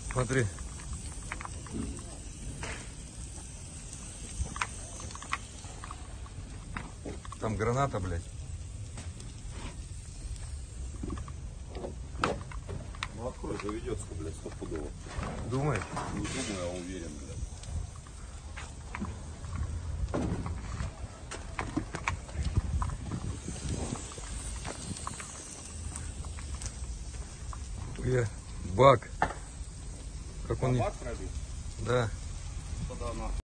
Смотри. Там граната, блядь. Ну открой, заведется, блядь, стопудово. Думаешь? Не думаю, а уверен, блядь. Бак. Как он... Бак пробил? Да. Тогда на.